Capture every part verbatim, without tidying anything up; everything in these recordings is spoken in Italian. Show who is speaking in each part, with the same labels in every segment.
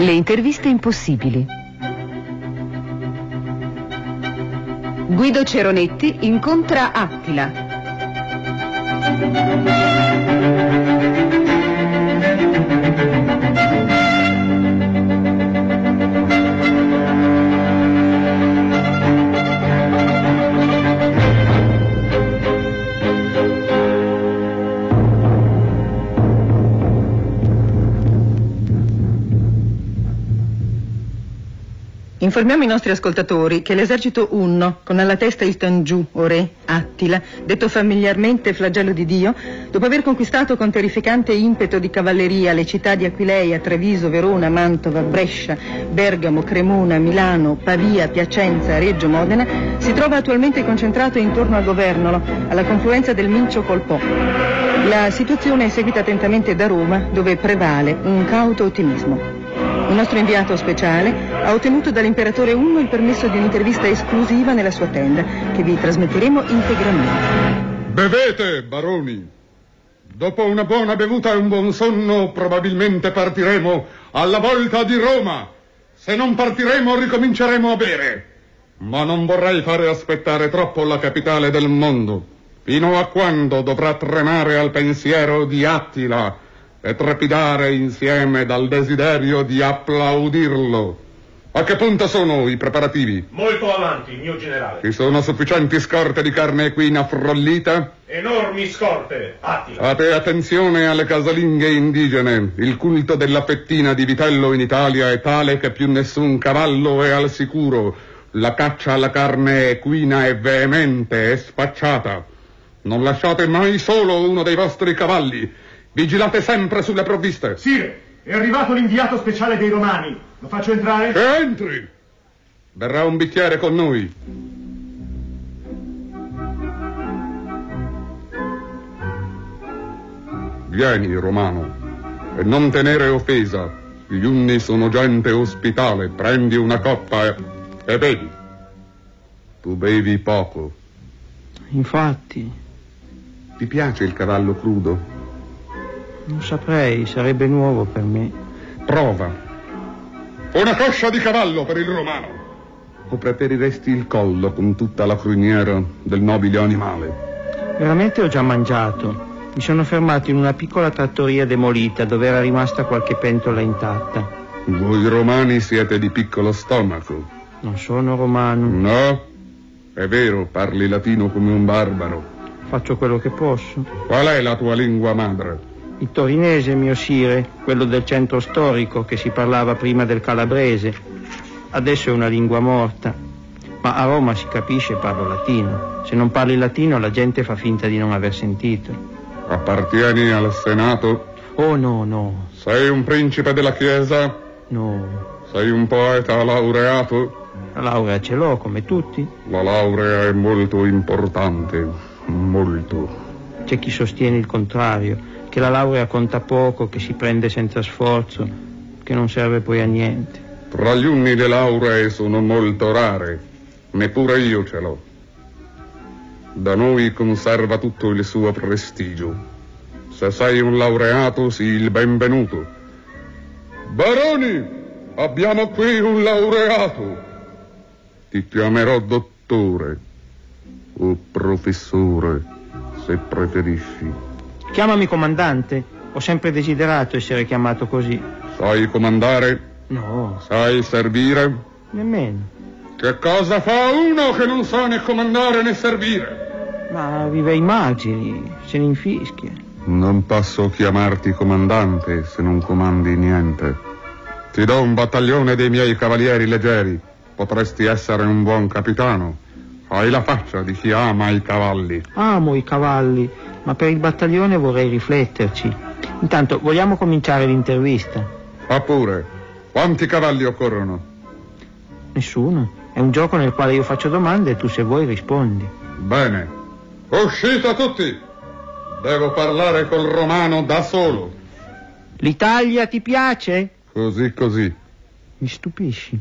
Speaker 1: Le interviste impossibili. Guido Ceronetti incontra Attila.
Speaker 2: Informiamo i nostri ascoltatori che l'esercito Unno, con alla testa il Tangiù, o re, Attila, detto familiarmente flagello di Dio, dopo aver conquistato con terrificante impeto di cavalleria le città di Aquileia, Treviso, Verona, Mantova, Brescia, Bergamo, Cremona, Milano, Pavia, Piacenza, Reggio, Modena, si trova attualmente concentrato intorno a Governolo, alla confluenza del Mincio col Po. La situazione è seguita attentamente da Roma, dove prevale un cauto ottimismo. Il nostro inviato speciale ha ottenuto dall'imperatore Unno il permesso di un'intervista esclusiva nella sua tenda, che vi trasmetteremo integralmente.
Speaker 3: Bevete, baroni. Dopo una buona bevuta e un buon sonno, probabilmente partiremo alla volta di Roma. Se non partiremo, ricominceremo a bere. Ma non vorrei fare aspettare troppo la capitale del mondo, fino a quando dovrà tremare al pensiero di Attila e trepidare insieme dal desiderio di applaudirlo. A che punto sono i preparativi?
Speaker 4: Molto avanti, mio generale.
Speaker 3: Ci sono sufficienti scorte di carne equina frollita?
Speaker 4: Enormi scorte, Attila.
Speaker 3: Fate attenzione alle casalinghe indigene. Il culto della fettina di vitello in Italia è tale che più nessun cavallo è al sicuro. La caccia alla carne equina è veemente e spacciata. Non lasciate mai solo uno dei vostri cavalli. Vigilate sempre sulle provviste.
Speaker 4: Sire, è arrivato l'inviato speciale dei Romani. Lo faccio entrare?
Speaker 3: Che entri! Verrà un bicchiere con noi. Vieni, Romano, e non tenere offesa. Gli Unni sono gente ospitale. Prendi una coppa e, e bevi. Tu bevi poco.
Speaker 5: Infatti.
Speaker 3: Ti piace il cavallo crudo?
Speaker 5: Non saprei, sarebbe nuovo per me.
Speaker 3: Prova. Una coscia di cavallo per il romano. O preferiresti il collo con tutta la criniera del nobile animale?
Speaker 5: Veramente ho già mangiato. Mi sono fermato in una piccola trattoria demolita dove era rimasta qualche pentola intatta.
Speaker 3: Voi romani siete di piccolo stomaco.
Speaker 5: Non sono romano.
Speaker 3: No? È vero, parli latino come un barbaro.
Speaker 5: Faccio quello che posso.
Speaker 3: Qual è la tua lingua madre?
Speaker 5: Il torinese, mio sire, quello del centro storico che si parlava prima del calabrese. Adesso è una lingua morta. Ma a Roma si capisce e parlo latino. Se non parli latino la gente fa finta di non aver sentito.
Speaker 3: Appartieni al Senato?
Speaker 5: Oh no, no.
Speaker 3: Sei un principe della Chiesa?
Speaker 5: No.
Speaker 3: Sei un poeta laureato?
Speaker 5: La laurea ce l'ho, come tutti.
Speaker 3: La laurea è molto importante. Molto.
Speaker 5: C'è chi sostiene il contrario, che la laurea conta poco, che si prende senza sforzo, che non serve poi a niente.
Speaker 3: Tra gli Unni le lauree sono molto rare, neppure io ce l'ho. Da noi conserva tutto il suo prestigio. Se sei un laureato, sii il benvenuto. Baroni, abbiamo qui un laureato. Ti chiamerò dottore o professore, se preferisci.
Speaker 5: Chiamami comandante. Ho sempre desiderato essere chiamato così.
Speaker 3: Sai comandare?
Speaker 5: No.
Speaker 3: Sai servire?
Speaker 5: Nemmeno.
Speaker 3: Che cosa fa uno che non sa né comandare né servire?
Speaker 5: Ma vive ai margini, se ne infischia.
Speaker 3: Non posso chiamarti comandante se non comandi niente. Ti do un battaglione dei miei cavalieri leggeri. Potresti essere un buon capitano. Hai la faccia di chi ama i cavalli.
Speaker 5: Amo i cavalli, ma per il battaglione vorrei rifletterci. Intanto, vogliamo cominciare l'intervista?
Speaker 3: Fa pure. Quanti cavalli occorrono?
Speaker 5: Nessuno. È un gioco nel quale io faccio domande e tu, se vuoi, rispondi.
Speaker 3: Bene. Uscite tutti. Devo parlare col romano da solo.
Speaker 5: L'Italia ti piace?
Speaker 3: Così così.
Speaker 5: Mi stupisci.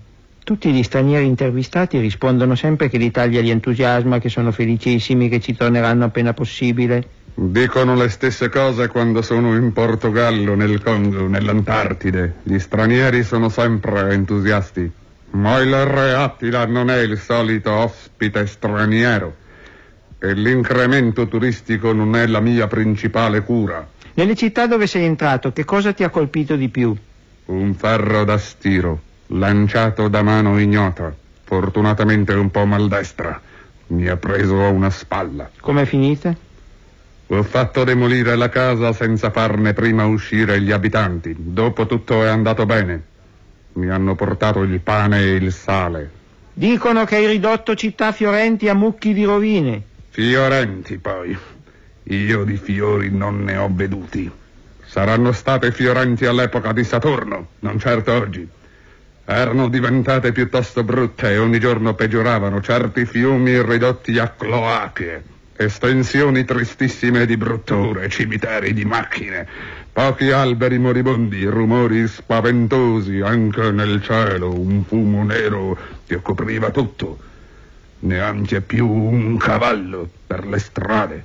Speaker 5: Tutti gli stranieri intervistati rispondono sempre che l'Italia li entusiasma, che sono felicissimi, che ci torneranno appena possibile.
Speaker 3: Dicono le stesse cose quando sono in Portogallo, nel Congo, nell'Antartide. Gli stranieri sono sempre entusiasti. Ma il re Attila non è il solito ospite straniero. E l'incremento turistico non è la mia principale cura.
Speaker 5: Nelle città dove sei entrato, che cosa ti ha colpito di più?
Speaker 3: Un ferro da stiro, lanciato da mano ignota, fortunatamente un po' maldestra. Mi ha preso a una spalla.
Speaker 5: Com'è finita?
Speaker 3: Ho fatto demolire la casa senza farne prima uscire gli abitanti. Dopo tutto è andato bene. Mi hanno portato il pane e il sale.
Speaker 5: Dicono che hai ridotto città fiorenti a mucchi di rovine.
Speaker 3: Fiorenti, poi. Io di fiori non ne ho veduti. Saranno state fiorenti all'epoca di Saturno, non certo oggi. Erano diventate piuttosto brutte e ogni giorno peggioravano, certi fiumi ridotti a cloache, estensioni tristissime di brutture, cimiteri di macchine, pochi alberi moribondi, rumori spaventosi, anche nel cielo un fumo nero che copriva tutto. Neanche più un cavallo per le strade.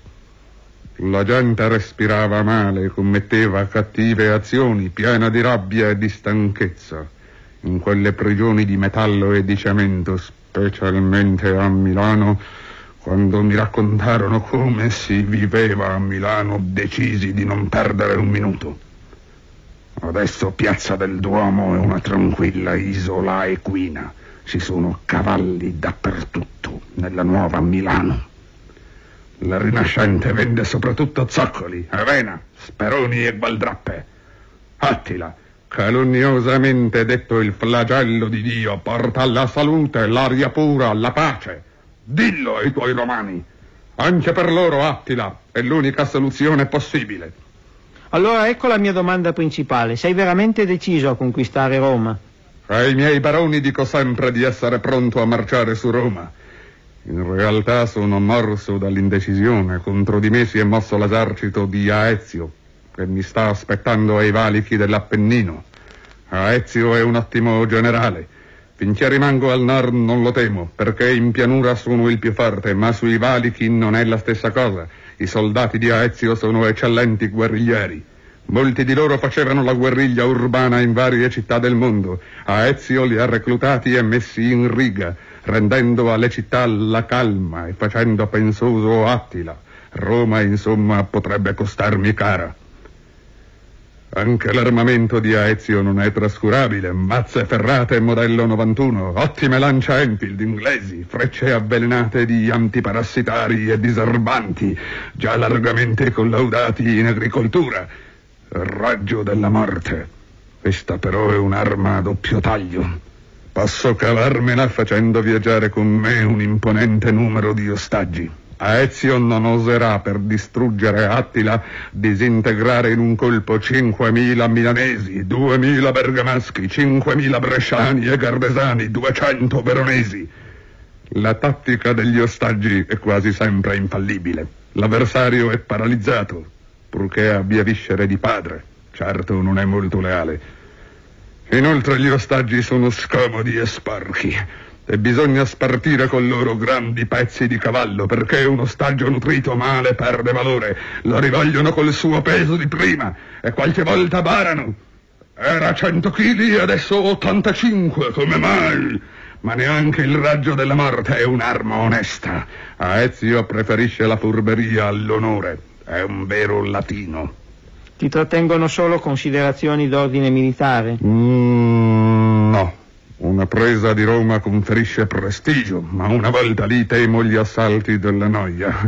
Speaker 3: La gente respirava male, commetteva cattive azioni, piena di rabbia e di stanchezza. In quelle prigioni di metallo e di cemento, specialmente a Milano, quando mi raccontarono come si viveva a Milano, decisi di non perdere un minuto. Adesso Piazza del Duomo è una tranquilla isola equina. Ci sono cavalli dappertutto nella nuova Milano. La Rinascente vende soprattutto zoccoli, avena, speroni e gualdrappe. Attila, calunniosamente detto il flagello di Dio, porta la salute, l'aria pura, la pace. Dillo ai tuoi romani. Anche per loro Attila è l'unica soluzione possibile.
Speaker 5: Allora ecco la mia domanda principale. Sei veramente deciso a conquistare Roma?
Speaker 3: Ai miei baroni dico sempre di essere pronto a marciare su Roma. In realtà sono morso dall'indecisione. Contro di me si è mosso l'esercito di Aezio, che mi sta aspettando ai valichi dell'Appennino. Aezio è un ottimo generale. Finché rimango al nord non lo temo, perché in pianura sono il più forte, ma sui valichi non è la stessa cosa. I soldati di Aezio sono eccellenti guerriglieri. Molti di loro facevano la guerriglia urbana in varie città del mondo. Aezio li ha reclutati e messi in riga, rendendo alle città la calma e facendo pensoso Attila. Roma, insomma, potrebbe costarmi cara. Anche l'armamento di Aezio non è trascurabile. Mazze ferrate modello novantuno, ottime lancia Enfield inglesi, frecce avvelenate di antiparassitari e diserbanti, già largamente collaudati in agricoltura. Raggio della morte. Questa però è un'arma a doppio taglio. Posso cavarmela facendo viaggiare con me un imponente numero di ostaggi. Aezio non oserà, per distruggere Attila, disintegrare in un colpo cinquemila milanesi, duemila bergamaschi, cinquemila bresciani e gardesani, duecento veronesi. La tattica degli ostaggi è quasi sempre infallibile. L'avversario è paralizzato, purché abbia viscere di padre. Certo non è molto leale. Inoltre gli ostaggi sono scomodi e sporchi, e bisogna spartire con loro grandi pezzi di cavallo, perché un ostaggio nutrito male perde valore. Lo rivogliono col suo peso di prima e qualche volta barano. Era cento chili e adesso ottantacinque, come mai? Ma neanche il raggio della morte è un'arma onesta. Aezio preferisce la furberia all'onore. È un vero latino.
Speaker 5: Ti trattengono solo considerazioni d'ordine militare?
Speaker 3: Mm, no. Una presa di Roma conferisce prestigio, ma una volta lì temo gli assalti della noia.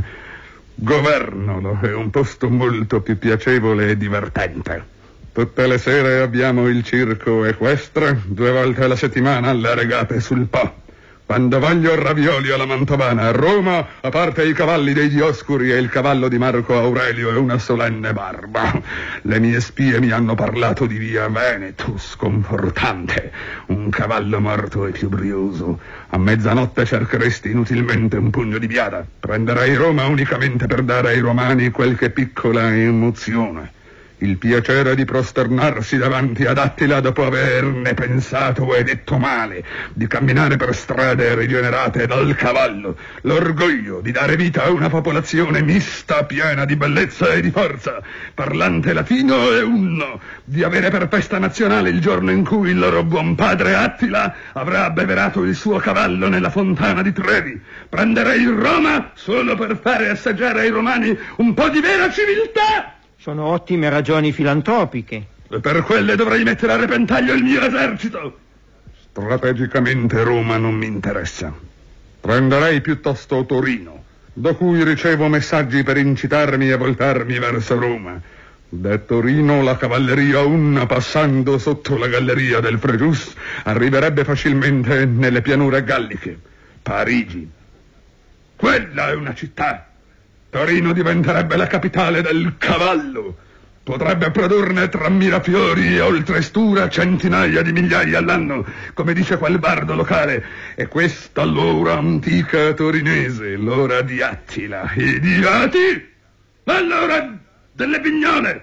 Speaker 3: Governolo è un posto molto più piacevole e divertente. Tutte le sere abbiamo il circo equestre, due volte alla settimana le regate sul Po. Quando voglio ravioli alla mantovana, a Roma, a parte i cavalli dei Dioscuri e il cavallo di Marco Aurelio e una solenne barba. Le mie spie mi hanno parlato di via Veneto, sconfortante. Un cavallo morto è più brioso. A mezzanotte cercheresti inutilmente un pugno di biada. Prenderei Roma unicamente per dare ai romani qualche piccola emozione. il piacere di prosternarsi davanti ad Attila dopo averne pensato e detto male, di camminare per strade rigenerate dal cavallo, l'orgoglio di dare vita a una popolazione mista, piena di bellezza e di forza, parlante latino e unno, di avere per festa nazionale il giorno in cui il loro buon padre Attila avrà abbeverato il suo cavallo nella fontana di Trevi. Prenderei Roma solo per fare assaggiare ai romani un po' di vera civiltà.
Speaker 5: Sono ottime ragioni filantropiche.
Speaker 3: E per quelle dovrei mettere a repentaglio il mio esercito. Strategicamente Roma non mi interessa. Prenderei piuttosto Torino, da cui ricevo messaggi per incitarmi a voltarmi verso Roma. Da Torino la cavalleria unna, passando sotto la galleria del Frejus, arriverebbe facilmente nelle pianure galliche. Parigi. Quella è una città. Torino diventerebbe la capitale del cavallo. Potrebbe produrne tra mirafiori e oltrestura centinaia di migliaia all'anno, come dice quel bardo locale. E questa l'ora antica torinese, l'ora di Attila. Idioti! Allora delle Vignole!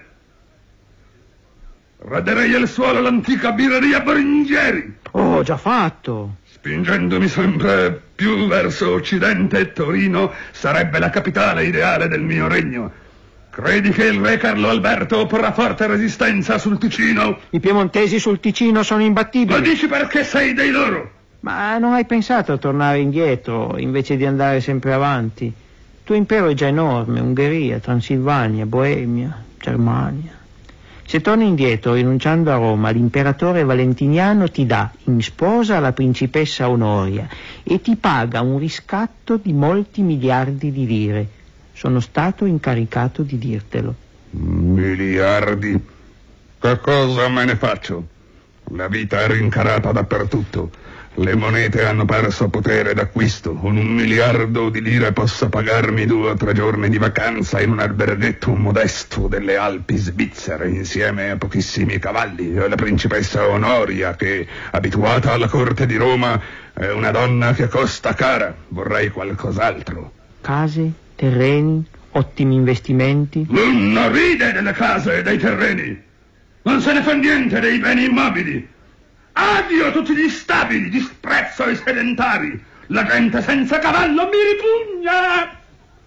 Speaker 3: Raderei al suolo l'antica birreria Boringhieri.
Speaker 5: Oh, già fatto.
Speaker 3: Spingendomi sempre più verso occidente, Torino sarebbe la capitale ideale del mio regno. Credi che il re Carlo Alberto opporrà forte resistenza sul Ticino?
Speaker 5: I piemontesi sul Ticino sono imbattibili.
Speaker 3: Lo dici perché sei dei loro?
Speaker 5: Ma non hai pensato a tornare indietro invece di andare sempre avanti? Il tuo impero è già enorme: Ungheria, Transilvania, Boemia, Germania. Se torni indietro rinunciando a Roma, l'imperatore Valentiniano ti dà in sposa la principessa Onoria e ti paga un riscatto di molti miliardi di lire. Sono stato incaricato di dirtelo.
Speaker 3: Miliardi? Che cosa me ne faccio? La vita è rincarata dappertutto. Le monete hanno perso potere d'acquisto. Con un miliardo di lire posso pagarmi due o tre giorni di vacanza in un alberghetto modesto delle Alpi svizzere, insieme a pochissimi cavalli e alla principessa Onoria, che, abituata alla corte di Roma, è una donna che costa cara. Vorrei qualcos'altro.
Speaker 5: Case, terreni, ottimi investimenti.
Speaker 3: Non ride delle case e dei terreni. Non se ne fa niente dei beni immobili. Addio tutti gli stabili, disprezzo i sedentari. La gente senza cavallo mi ripugna.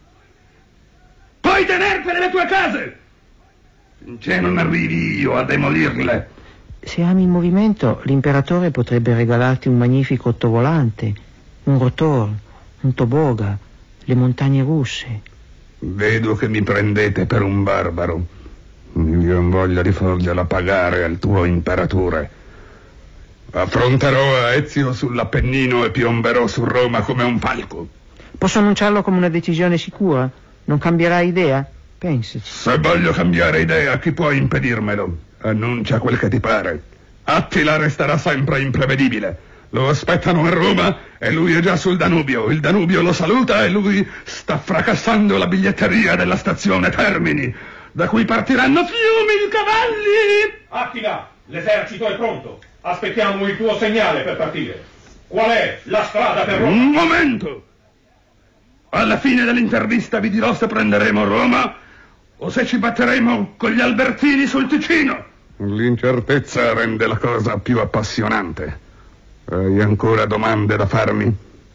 Speaker 3: Puoi tenertene le tue case finché non arrivi io a demolirle.
Speaker 5: Se ami il movimento, l'imperatore potrebbe regalarti un magnifico ottovolante, un rotor, un toboga, le montagne russe.
Speaker 3: Vedo che mi prendete per un barbaro. Io non voglio di fargliela pagare al tuo imperatore. Affronterò a Ezio sull'Appennino e piomberò su Roma come un falco.
Speaker 5: Posso annunciarlo come una decisione sicura? Non cambierai idea? Pensaci.
Speaker 3: Se voglio cambiare idea, chi può impedirmelo? Annuncia quel che ti pare. Attila resterà sempre imprevedibile. Lo aspettano a Roma e lui è già sul Danubio. Il Danubio lo saluta e lui sta fracassando la biglietteria della stazione Termini, da cui partiranno fiumi di cavalli.
Speaker 4: Attila, l'esercito è pronto. Aspettiamo il tuo segnale per partire. Qual è la strada per Roma?
Speaker 3: Un momento! Alla fine dell'intervista vi dirò se prenderemo Roma o se ci batteremo con gli Albertini sul Ticino. L'incertezza rende la cosa più appassionante. Hai ancora domande da farmi?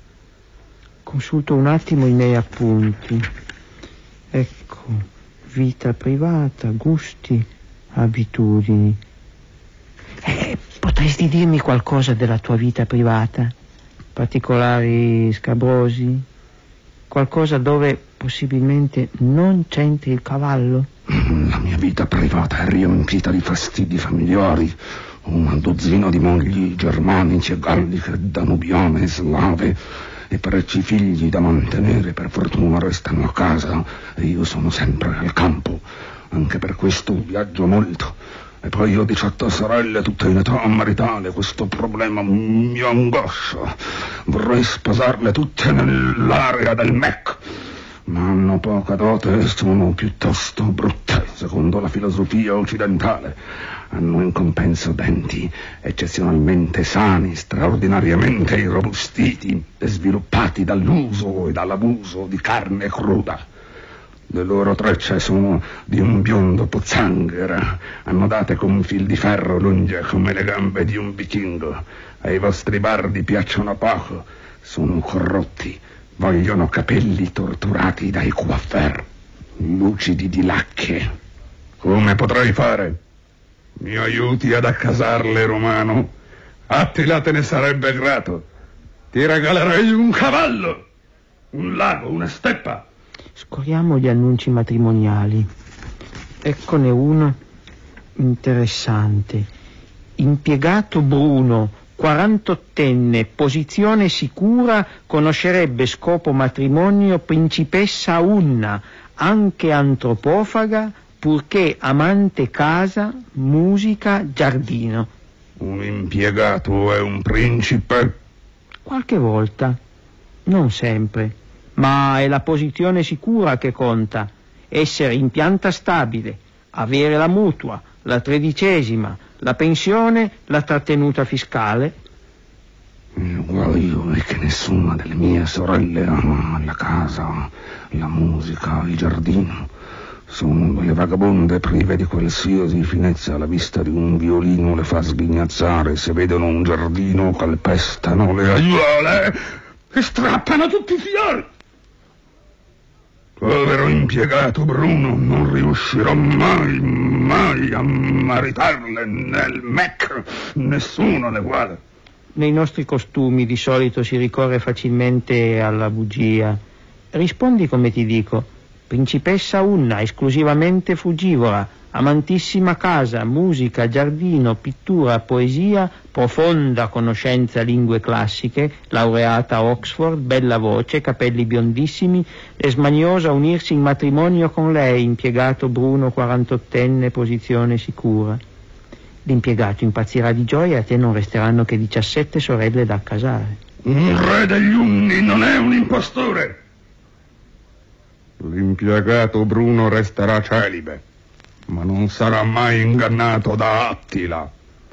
Speaker 5: Consulto un attimo i miei appunti. Ecco, vita privata, gusti, abitudini. Eh, potresti dirmi qualcosa della tua vita privata? Particolari scabrosi? Qualcosa dove possibilmente non c'entri il cavallo?
Speaker 3: La mia vita privata è riempita di fastidi familiari. Una dozzina di mogli germanici e galliche, danubiane e slave, e parecchi figli da mantenere. Per fortuna restano a casa e io sono sempre al campo. Anche per questo viaggio molto. E poi ho diciotto sorelle, tutte in età maritale. Questo problema mi angoscia. Vorrei sposarle tutte nell'area del M E C, ma hanno poca dote e sono piuttosto brutte, secondo la filosofia occidentale. Hanno in compenso denti eccezionalmente sani, straordinariamente irrobustiti e sviluppati dall'uso e dall'abuso di carne cruda.
Speaker 6: Le loro trecce sono di un biondo pozzanghera, annodate con un fil di ferro lunghe come le gambe di un vichingo. Ai vostri bardi piacciono poco, sono corrotti, vogliono capelli torturati dai coiffeur, lucidi di lacche. Come potrei fare? Mi aiuti ad accasarle, Romano? Attila te ne sarebbe grato. Ti regalerei un cavallo, un lago, una steppa.
Speaker 5: Scorriamo gli annunci matrimoniali. Eccone uno interessante. Impiegato Bruno, quarantottenne, posizione sicura, conoscerebbe scopo matrimonio principessa Unna, anche antropofaga, purché amante casa, musica, giardino.
Speaker 6: Un impiegato è un principe?
Speaker 5: Qualche volta, non sempre. Ma è la posizione sicura che conta, essere in pianta stabile, avere la mutua, la tredicesima, la pensione, la trattenuta fiscale.
Speaker 6: Io e che nessuna delle mie sorelle ama la casa, la musica, il giardino. Sono delle vagabonde prive di qualsiasi finezza. La vista di un violino le fa sghignazzare. Se vedono un giardino calpestano le aiuole e strappano tutti i fiori. Povero impiegato Bruno, non riuscirò mai, mai a maritarle nel Mecca. Nessuno le guarda.
Speaker 5: Nei nostri costumi di solito si ricorre facilmente alla bugia. Rispondi come ti dico. Principessa Unna, esclusivamente frugivora, amantissima casa, musica, giardino, pittura, poesia, profonda conoscenza lingue classiche, laureata a Oxford, bella voce, capelli biondissimi, è smaniosa a unirsi in matrimonio con lei, impiegato Bruno, quarantottenne, posizione sicura. L'impiegato impazzirà di gioia e a te non resteranno che diciassette sorelle da accasare.
Speaker 6: Un re degli Unni non è un impostore.
Speaker 3: L'impiegato Bruno resterà celibe, ma non sarà mai ingannato da Attila.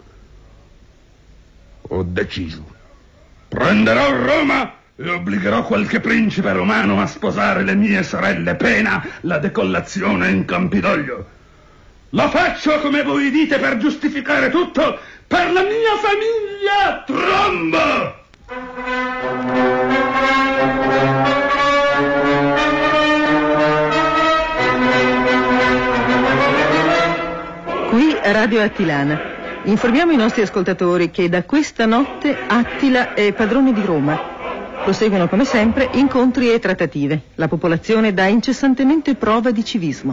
Speaker 3: Ho deciso.
Speaker 6: Prenderò Roma e obbligherò qualche principe romano a sposare le mie sorelle, pena la decollazione in Campidoglio. Lo faccio, come voi dite, per giustificare tutto, per la mia famiglia, Trombo!
Speaker 2: Qui Radio Attilana. Informiamo i nostri ascoltatori che da questa notte Attila è padrone di Roma. Proseguono come sempre incontri e trattative. La popolazione dà incessantemente prova di civismo.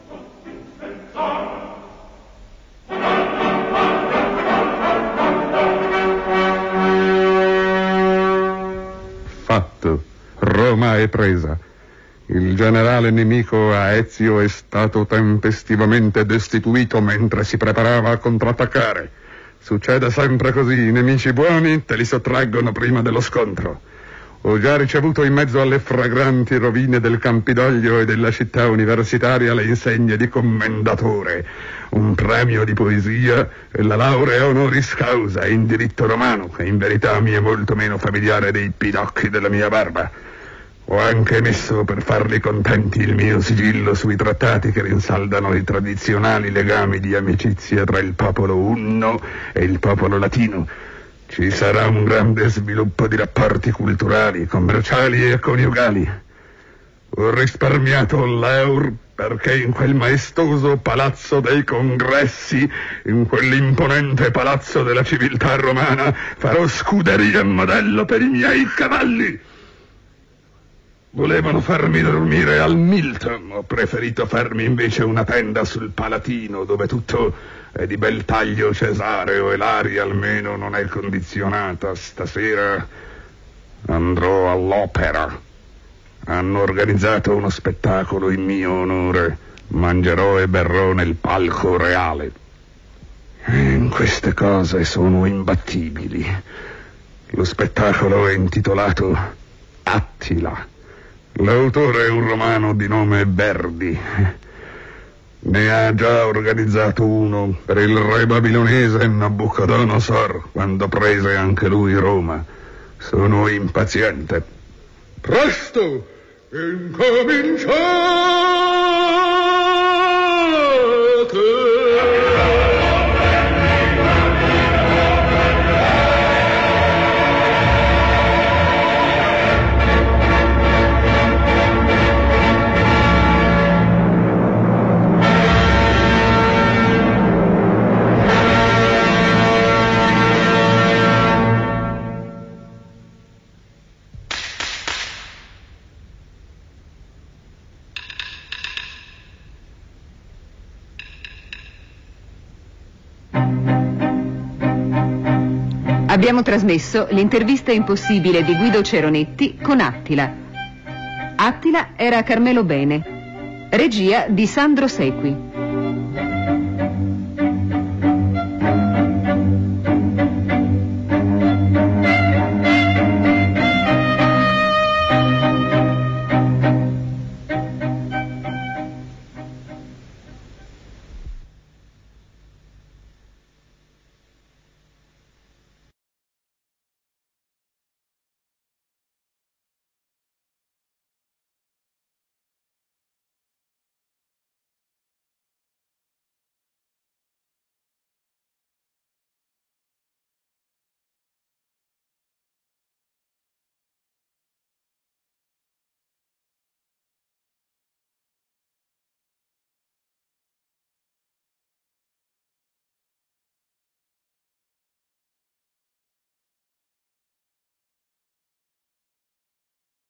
Speaker 3: Fatto. Roma è presa. Il generale nemico Aezio è stato tempestivamente destituito mentre si preparava a contrattaccare. Succede sempre così, i nemici buoni te li sottraggono prima dello scontro. Ho già ricevuto in mezzo alle fragranti rovine del Campidoglio e della città universitaria le insegne di commendatore, un premio di poesia e la laurea honoris causa in diritto romano, che in verità mi è molto meno familiare dei pidocchi della mia barba. Ho anche messo per farli contenti il mio sigillo sui trattati che rinsaldano i tradizionali legami di amicizia tra il popolo unno e il popolo latino. Ci sarà un grande sviluppo di rapporti culturali, commerciali e coniugali. Ho risparmiato l'eur perché in quel maestoso palazzo dei congressi, in quell'imponente palazzo della civiltà romana, farò scuderia e modello per i miei cavalli. Volevano farmi dormire al Milton, ho preferito farmi invece una tenda sul Palatino, dove tutto è di bel taglio cesareo e l'aria almeno non è condizionata. Stasera andrò all'opera. Hanno organizzato uno spettacolo in mio onore. Mangerò e berrò nel palco reale. In queste cose sono imbattibili. Lo spettacolo è intitolato Attila. L'autore è un romano di nome Verdi. Ne ha già organizzato uno per il re babilonese Nabucodonosor, quando prese anche lui Roma. Sono impaziente. Presto! Incominciate!
Speaker 1: Abbiamo trasmesso l'intervista impossibile di Guido Ceronetti con Attila. Attila era Carmelo Bene. Regia di Sandro Sequi.